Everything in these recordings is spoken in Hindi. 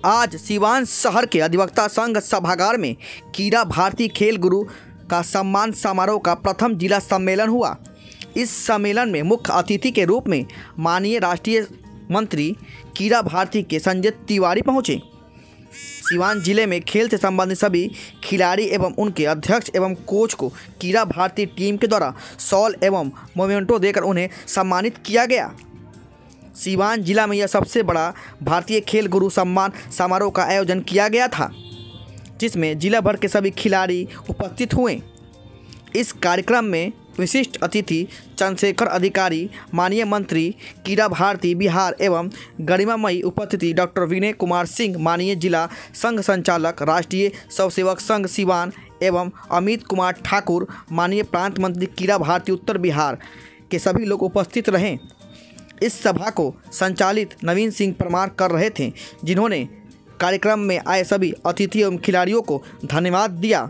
आज सीवान शहर के अधिवक्ता संघ सभागार में कीड़ा भारती खेल गुरु का सम्मान समारोह का प्रथम जिला सम्मेलन हुआ। इस सम्मेलन में मुख्य अतिथि के रूप में माननीय राष्ट्रीय मंत्री कीड़ा भारती के संजय तिवारी पहुंचे। सीवान जिले में खेल से संबंधित सभी खिलाड़ी एवं उनके अध्यक्ष एवं कोच को कीड़ा भारती टीम के द्वारा शॉल एवं मोमेंटो देकर उन्हें सम्मानित किया गया। सीवान जिला में यह सबसे बड़ा भारतीय खेल गुरु सम्मान समारोह का आयोजन किया गया था, जिसमें जिला भर के सभी खिलाड़ी उपस्थित हुए। इस कार्यक्रम में विशिष्ट अतिथि चंद्रशेखर अधिकारी, माननीय मंत्री कीड़ा भारती बिहार एवं गरिमामयी उपस्थिति डॉक्टर विनय कुमार सिंह, माननीय जिला संघ संचालक राष्ट्रीय स्वसेवक संघ सीवान एवं अमित कुमार ठाकुर, माननीय प्रांत मंत्री कीड़ा भारती उत्तर बिहार के सभी लोग उपस्थित रहे। इस सभा को संचालित नवीन सिंह परमार कर रहे थे, जिन्होंने कार्यक्रम में आए सभी अतिथि एवं खिलाड़ियों को धन्यवाद दिया।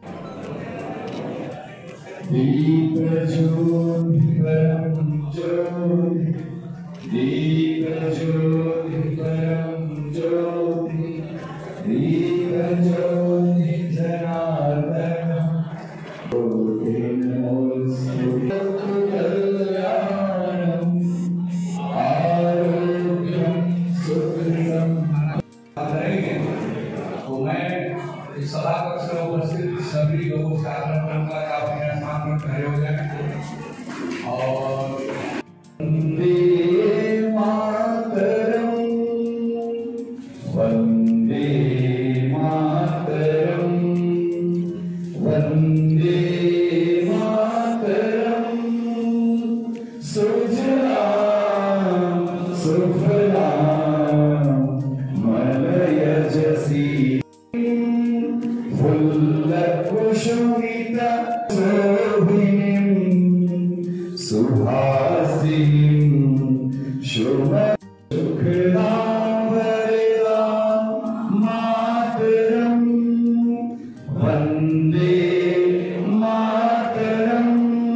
तो मैं इस सभा कक्ष में उपस्थित सभी लोगों से आग्रह करूंगा कि आप अपने स्थान पर खड़े हो जाएं और वंदे मातरम, वंदे मातरम, वंदे मातरम, सुजलाम सुफलाम मलयजसी फुल्लकुसुमिता शोभिनीं सुहासिनीं शुभसुखदां वरदां मातरं वन्दे मातरम्।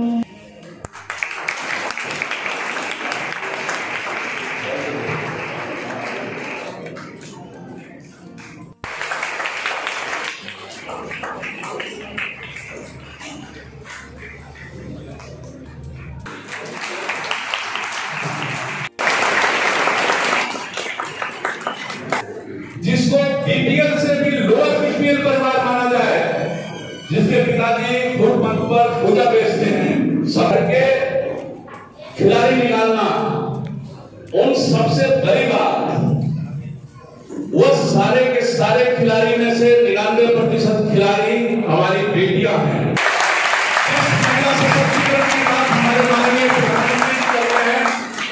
जिसको बीपीएल से भी लोअर बीपीएल परिवार माना जाए, जिसके पिताजी फुट पंप पर पूजा बेचते हैं, शहर के खिलाड़ी निकालना उन सबसे बड़ी बात, वो सारे के सारे खिलाड़ी में से 99% खिलाड़ी हमारी बेटियां हैं। इस महिला सशक्तिकरण की बात हमारे माननीय प्रधानमंत्री कर रहे हैं।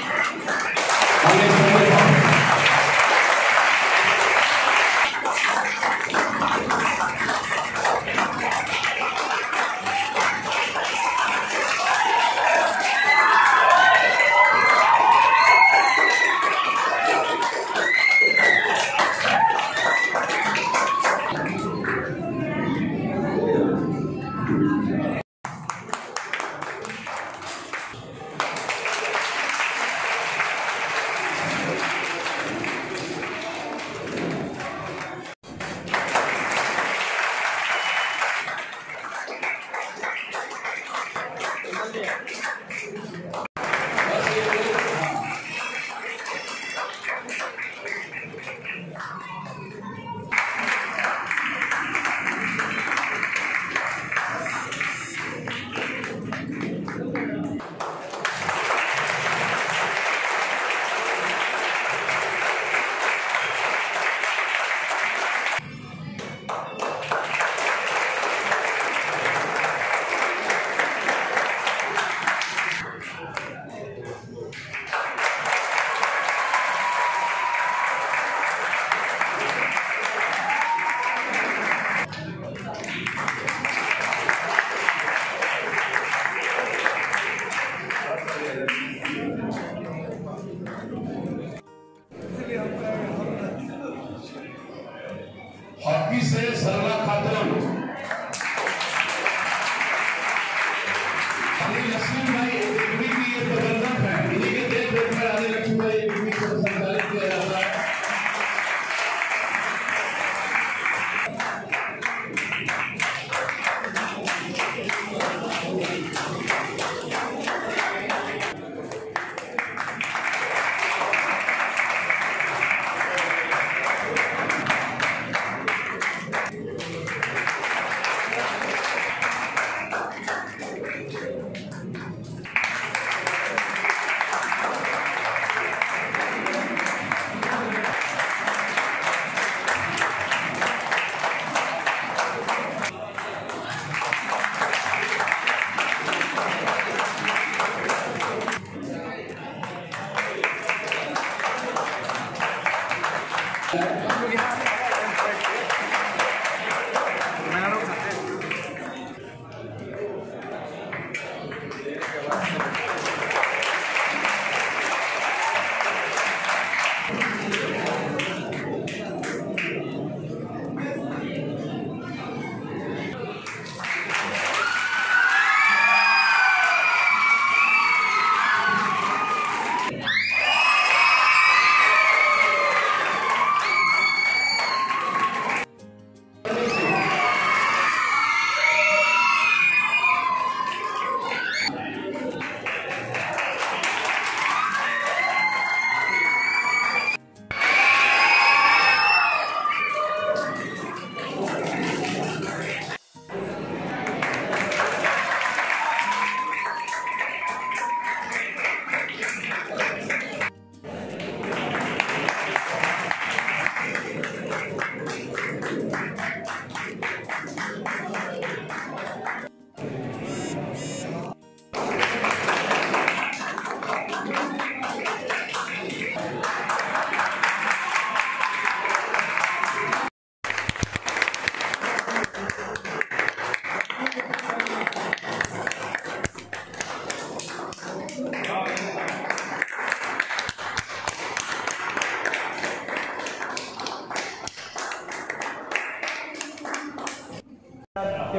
हॉकी से सरला खातून, लक्ष्मण भाई एकेडमी की ये प्रबंधक है, इन्हीं के देख रेख में रानी लक्ष्मी भाई एकेडमी को संचालित किया जाता है।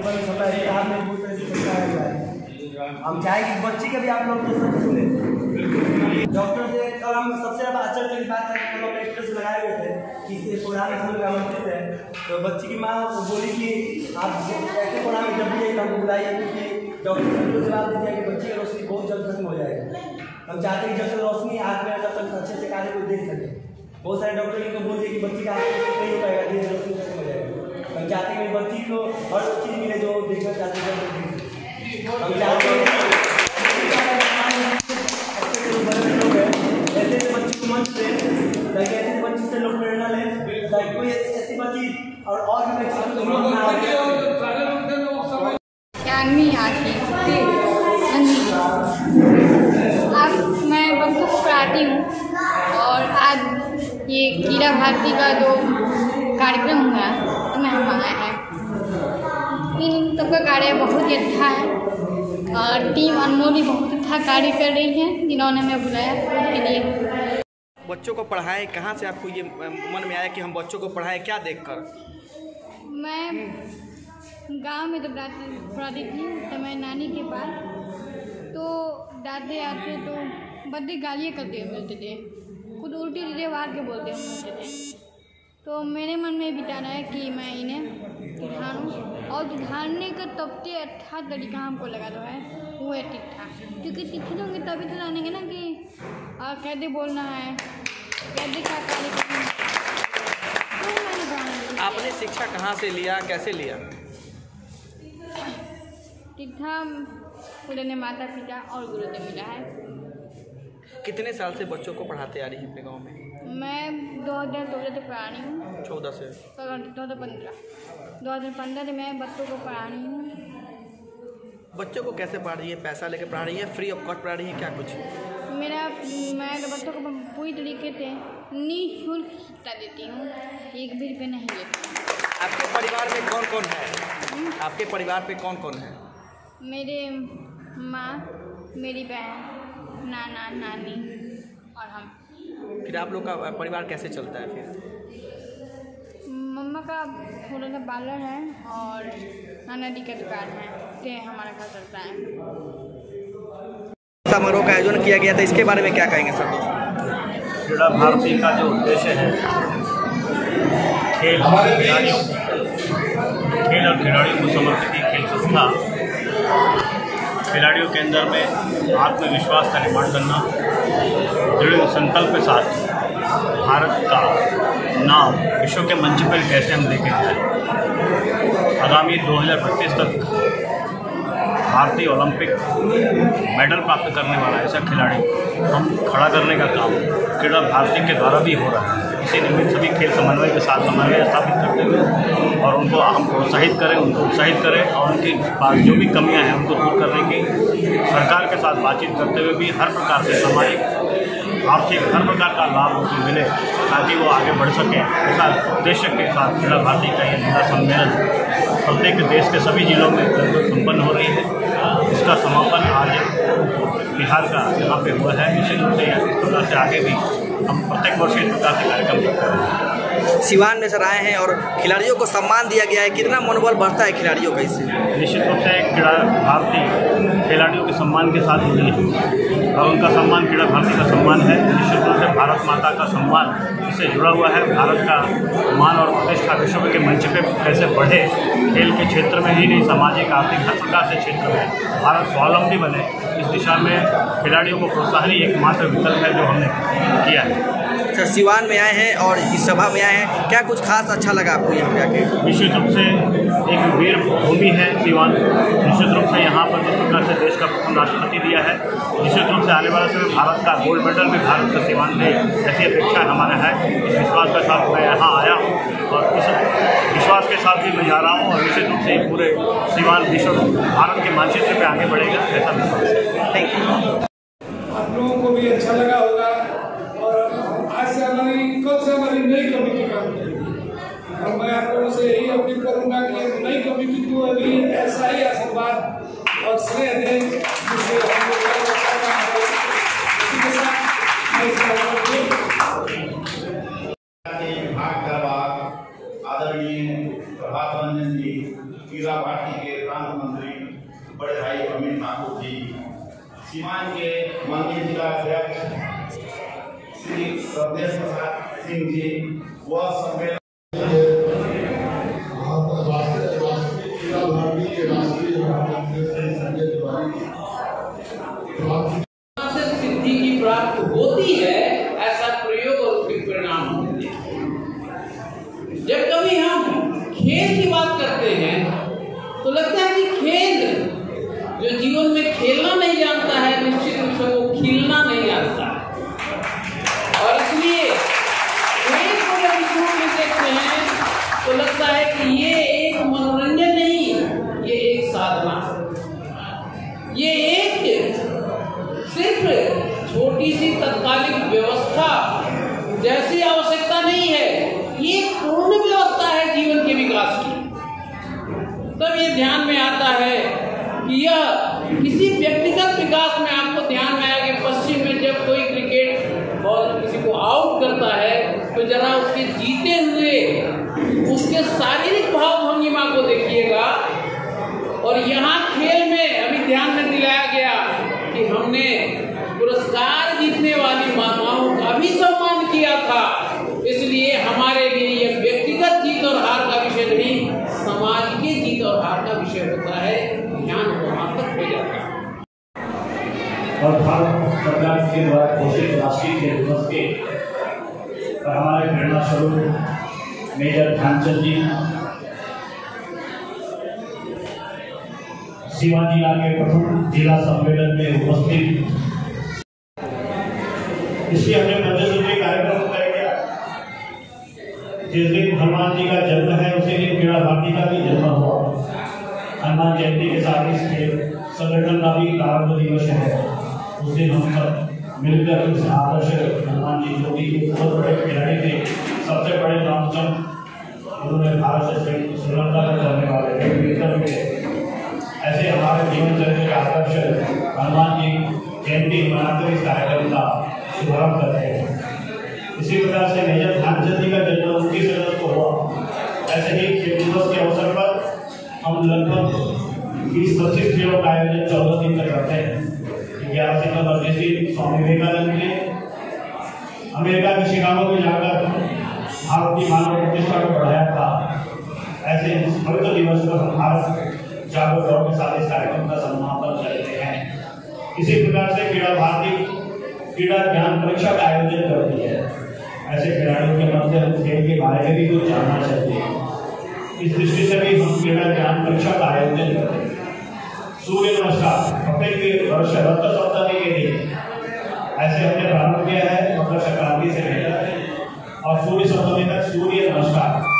परफॉर्मेंस होता है बिहार में बहुत तरह से कराया गया है। हम चाहेंगे कि बच्ची के भी आप लोग दोस्तों सुने। डॉक्टर से कल हम सबसे ज़्यादा आश्चर्य की बात है कि हम लोग स्टेटस लगाए हुए थे कि इस प्रोग्राम में हम लोग आमंत्रित है, तो बच्ची की माँ बोली कि आप ऐसे प्रोग्राम में जब भी एक हमको बुलाइए, क्योंकि डॉक्टर ने जवाब दे दिया कि बच्ची की रोशनी बहुत जल्द खत्म हो जाएगी। हम चाहते हैं कि जब तक रोशनी आँख में तब तक अच्छे से कार्य को देख सके। बहुत सारे डॉक्टर इनको बोल दिए कि बच्ची का आँख नहीं हो पाएगा, धीरे रोशनी खत्म हो जाएगी। हम चाहते हैं कि बच्ची को हर चीज़ मिले जो देखना चाहते हैं। हम चाहते हैं ऐसे बच्ची को मंच पे, ताकि ऐसे बच्ची से लोग प्रेरणा लें, ताकि कोई ऐसी बच्ची और भी जानवी आती अब मैं बच्चों को पढ़ाती हूँ और आज ये कीड़ा भारती का जो कार्यक्रम हुआ तो मैं हम आए हैं। इन सबका कार्य बहुत ही अच्छा है और टीम अनमोल भी बहुत अच्छा कार्य कर रही है जिन्होंने हमें बुलाया उसके लिए। बच्चों को पढ़ाएं, कहाँ से आपको ये मन में आया कि हम बच्चों को पढ़ाएं, क्या देखकर? मैं गांव में जब पढ़ाती थी तो मैं नानी के पास, तो दादे आते तो बच्चे गालियाँ करते हुए मिलते थे, खुद उल्टी सीधे वार के बोलते हुए मिलते थे। तो मेरे मन में विचार है कि मैं इन्हें सुधारूँ, और सुधारने का सबसे अच्छा तरीका हमको लगा तो है वो है शिक्षा, क्योंकि शिक्षित होंगे तभी तो जानेंगे ना कि कैसे बोलना है, कैसे क्या कार्य करना है। तो मैंने आपने शिक्षा कहाँ से लिया, कैसे लिया? शिक्षा मुझे माता पिता और गुरु से मिला है। कितने साल से बच्चों को पढ़ाते आ रही है अपने गांव में? मैं 2014 से पढ़ा रही हूँ। 14 से? 2015 से मैं बच्चों को पढ़ा रही हूँ। बच्चों को कैसे पढ़ा रही है? पैसा लेकर पढ़ा रही है, फ्री ऑफ कॉस्ट पढ़ा रही है, क्या कुछ? मैं तो बच्चों को पूरी तरीके से निःशुल्क शिक्षा देती हूँ, एक भी रुपये नहीं लेती। आपके परिवार में कौन कौन है? आपके परिवार पे कौन कौन है? मेरे माँ, मेरी बहन, नाना नानी और हम। फिर आप लोग का परिवार कैसे चलता है फिर? मम्मा का थोड़ा सा पार्लर है और नाना जी का दुकान है, तो हमारा घर चलता है। समारोह का आयोजन किया गया था, इसके बारे में क्या कहेंगे सर? कीड़ा भारती का जो उद्देश्य है खेल और खिलाड़ियों को समर्पित ये खेल संस्था खिलाड़ियों के अंदर में आत्मविश्वास का निर्माण करना, दृढ़ संकल्प के साथ भारत का नाम विश्व के मंच पर कैसे हम लेके जाएं। आगामी 2032 तक भारतीय ओलंपिक मेडल प्राप्त करने वाला ऐसा खिलाड़ी हम खड़ा करने का काम क्रीड़ा भारती के द्वारा भी हो रहा है। इसी निमित्त सभी खेल समन्वय के साथ समन्वय स्थापित करते हुए और उनको हम प्रोत्साहित करें, उनको उत्साहित करें और उनके पास जो भी कमियां हैं उनको दूर करने की सरकार के साथ बातचीत करते हुए भी हर प्रकार से सामाजिक आर्थिक हर प्रकार का लाभ उनको मिले ताकि वो आगे बढ़ सकें। ऐसा उद्देश्य के साथ क्रीड़ा भारती का ये जिला सम्मेलन प्रत्येक देश के सभी जिलों में लगभग संपन्न हो रही है। इसका समापन आज बिहार का यहाँ पे हुआ है। निश्चित रूप से इस प्रकार से आगे भी हम प्रत्येक वर्ष इस प्रकार से कार्यक्रम करते हैं। सिवान में सर आए हैं और खिलाड़ियों को सम्मान दिया गया है, कितना मनोबल बढ़ता है खिलाड़ियों का इससे? निश्चित रूप से क्रीड़ा भारती खिलाड़ियों के सम्मान के साथ जुड़ी है और उनका सम्मान क्रीड़ा भारती का सम्मान है। निश्चित रूप से भारत माता का सम्मान इससे जुड़ा हुआ है। भारत का मान और प्रतिष्ठा विश्व के मंच पे कैसे बढ़े, खेल के क्षेत्र में ही नहीं सामाजिक आर्थिक हर प्रकार से क्षेत्र में भारत स्वावलंबी बने, इस दिशा में खिलाड़ियों को प्रोत्साहन ही एकमात्र विकल्प है जो हमने किया है। सर सिवान में आए हैं और इस सभा में आए हैं, क्या कुछ खास अच्छा लगा आपको यहाँ पे आके? निश्चित रूप से एक वीर भूमि है सिवान। निश्चित रूप से यहाँ पर जिस प्रकार से देश का प्रथम राष्ट्रपति दिया है, निश्चित रूप से आने वाले समय भारत का गोल्ड मेडल भी भारत का सिवान दे ऐसी अपेक्षा हमारा है। इस विश्वास के साथ मैं यहाँ आया हूँ और इस विश्वास के साथ भी मैं जा रहा हूँ और निश्चित रूप से पूरे सिवान विश्व भारत के मानचित्र पर आगे बढ़ेगा ऐसा विश्वास है। Thank you. आप लोगों को भी अच्छा लगा होगा और आज से कल से हमारी नई कमेटी काम करेगी और मैं आप लोगों से यही अपील करूंगा कि नई कमेटी को अभी ऐसा ही आशीर्वाद और श्रेय दें जिससे हम लोग विभाग आदरणीय प्रभात रंजन जी कीड़ा भारती के का अध्यक्ष श्री प्रदेश प्रसाद सिंह जी वह सम्मेलन सिद्धि की प्राप्त होती है, ऐसा प्रयोग और उसके परिणाम होते हैं। जब कभी हम खेल की बात करते हैं तो लगता है कि खेल जो जीवन में खेलना नहीं जानता है, निश्चित रूप से वो खिलना नहीं आता। और इसलिए खेल को जब इस रूप में देखते हैं तो लगता है कि ये एक मनोरंजन नहीं, ये एक साधना, ये एक सिर्फ छोटी सी तत्कालिक व्यवस्था जैसी आवश्यकता नहीं है, ये पूर्ण व्यवस्था है जीवन के विकास की। तब ये ध्यान में आता है कि यह किसी व्यक्तिगत विकास में आपको ध्यान में आया कि पश्चिम में जब कोई क्रिकेट बॉल किसी को आउट करता है तो जरा उसके जीते हुए उसके शारीरिक भाव भंगिमा को देखिएगा। और यहाँ खेल में अभी ध्यान में दिलाया गया कि हमने पुरस्कार जीतने वाली माताओं का भी सम्मान किया था। इसलिए हमारे लिए यह व्यक्तिगत जीत और हार का विषय नहीं, समाज के जीत और हार का विषय होता है। ध्यान वहां तक हो जाता है। और भारत सरकार के द्वारा घोषित राष्ट्रीय खेल दिवस के पर हमारे प्रेरणा स्वरूप मेजर ध्यानचंद जी सीवान जिला के प्रथम जिला सम्मेलन में उपस्थित, इसलिए हमने पंचसूत्री कार्यक्रम तय किया। जिस दिन हनुमान जी का जन्म है उसी दिन क्रीड़ा भारती का भी जन्म हुआ। हनुमान जयंती के साथ इस संगठन का भी प्रारंभ दिवस है। उस दिन हम सब मिलकर इस आदर्श हनुमान जी जो कि बहुत बड़े खिलाड़ी थे, सबसे बड़े रामचंद्र, उन्होंने भारत से श्रीलंका में चलने वाले ऐसे हमारे जीवन चरित्र के आदर्श हनुमान जी जयंती मनाकर इस कार्यक्रम का शुभारंभ करते हैं। इसी प्रकार से मेजर ध्यानचंद जी का जन्म 29 अगस्त को हुआ। ऐसे ही खेल दिवस के अवसर पर हम लगभग 20-25 खेलों का आयोजन 14 दिन तक करते हैं। 11 सितंबर जिस दिन स्वामी विवेकानंद ने अमेरिका के शिकागो में जाकर भारत की मानव प्रतिष्ठा को बढ़ाया था, ऐसे इस पवित्र दिवस पर हम भारत जागो दौड़ के साथ इस कार्यक्रम का समापन करते हैं। इसी प्रकार से क्रीड़ा भारती क्रीड़ा ज्ञान परीक्षा का आयोजन करती है। ऐसे खिलाड़ियों के मध्य खेल के बारे में भी कुछ जानना चाहिए। इस दृष्टि से भी हम क्रीड़ा ज्ञान परीक्षा का आयोजन करते हैं। सूर्य नमस्कार प्रत्येक वर्ष रक्त सप्तमी के दिन ऐसे हमने प्रारंभ किया है, मकर संक्रांति से लेकर और सूर्य सप्तमी तक सूर्य नमस्कार